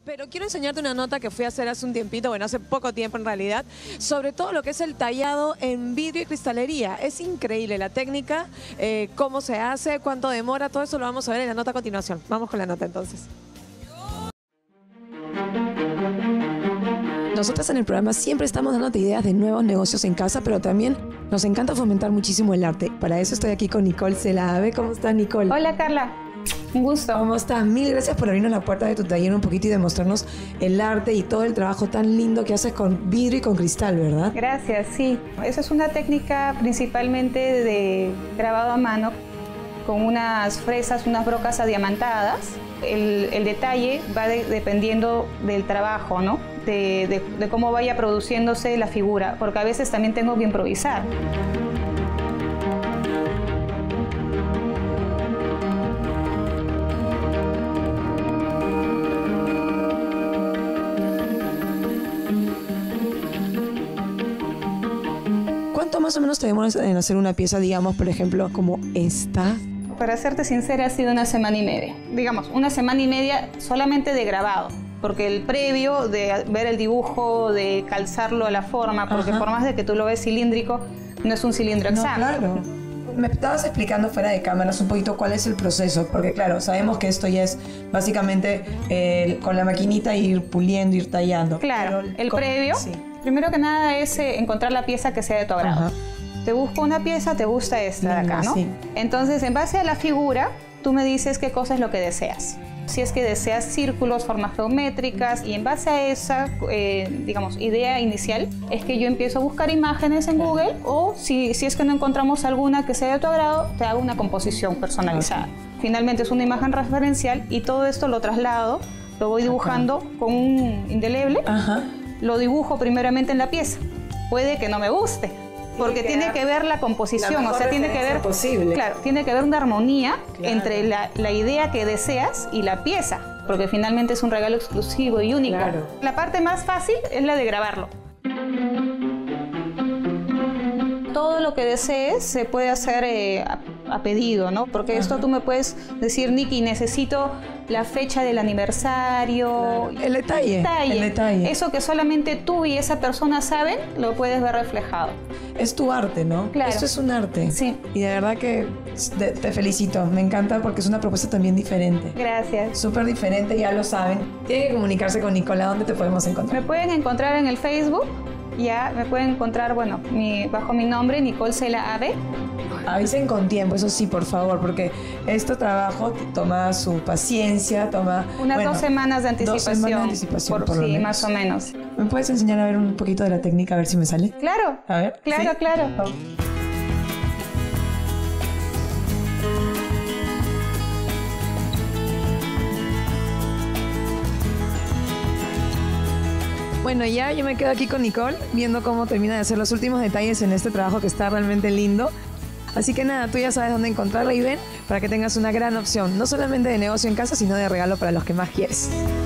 Pero quiero enseñarte una nota que fui a hacer hace un tiempito, bueno, hace poco tiempo en realidad, sobre todo lo que es el tallado en vidrio y cristalería. Es increíble la técnica, cómo se hace, cuánto demora, todo eso lo vamos a ver en la nota a continuación. Vamos con la nota entonces. Nosotras en el programa siempre estamos dándote ideas de nuevos negocios en casa, pero también nos encanta fomentar muchísimo el arte. Para eso estoy aquí con Nicole Celave. ¿Cómo estás, Nicole? Hola, Carla. Un gusto. ¿Cómo estás? Mil gracias por abrirnos la puerta de tu taller un poquito y demostrarnos el arte y todo el trabajo tan lindo que haces con vidrio y con cristal, ¿verdad? Gracias, sí. Esa es una técnica principalmente de grabado a mano con unas fresas, unas brocas adiamantadas. El detalle va dependiendo del trabajo, ¿no? De cómo vaya produciéndose la figura, porque a veces también tengo que improvisar. ¿Cuánto más o menos te demoras en hacer una pieza, digamos, por ejemplo, como esta? Para serte sincera, ha sido una semana y media. Digamos, una semana y media solamente de grabado. Porque el previo de ver el dibujo, de calzarlo a la forma, porque por más de que tú lo ves cilíndrico, no es un cilindro exacto. Claro. Me estabas explicando fuera de cámaras un poquito cuál es el proceso, porque claro, sabemos que esto ya es básicamente con la maquinita ir puliendo, ir tallando. Claro, pero el previo, sí. Primero que nada es encontrar la pieza que sea de tu agrado. Te busco una pieza, te gusta esta de acá, ¿no? Sí. Entonces, en base a la figura, tú me dices qué cosa es lo que deseas. Si es que deseas círculos, formas geométricas, y en base a esa, digamos, idea inicial, es que yo empiezo a buscar imágenes en Google, o si es que no encontramos alguna que sea de tu agrado, te hago una composición personalizada. Finalmente es una imagen referencial y todo esto lo traslado, lo voy dibujando con un indeleble, lo dibujo primeramente en la pieza. Puede que no me guste, porque tiene que ver la composición, o sea, tiene que ver, claro, tiene que ver una armonía entre la idea que deseas y la pieza, porque finalmente es un regalo exclusivo y único. Claro. La parte más fácil es la de grabarlo. Todo lo que desees se puede hacer a pedido, ¿no? Porque esto tú me puedes decir, Nikki, necesito la fecha del aniversario. El detalle. El detalle. Eso que solamente tú y esa persona saben, lo puedes ver reflejado. Es tu arte, ¿no? Claro. Esto es un arte. Sí. Y de verdad que te felicito. Me encanta porque es una propuesta también diferente. Gracias. Súper diferente, ya lo saben. Tienen que comunicarse con Nicola. ¿Dónde te podemos encontrar? Me pueden encontrar en el Facebook. Ya me pueden encontrar, bueno, bajo mi nombre, Nicole Celave. Avisen con tiempo, eso sí, por favor, porque este trabajo toma su paciencia, toma... Unas 2 semanas de anticipación. 2 semanas de anticipación, por lo menos. Más o menos. ¿Me puedes enseñar a ver un poquito de la técnica, a ver si me sale? Claro. A ver. Claro, ¿sí? Claro. Oh. Bueno, ya yo me quedo aquí con Nicole, viendo cómo termina de hacer los últimos detalles en este trabajo que está realmente lindo. Así que nada, tú ya sabes dónde encontrarla y ven para que tengas una gran opción, no solamente de negocio en casa, sino de regalo para los que más quieres.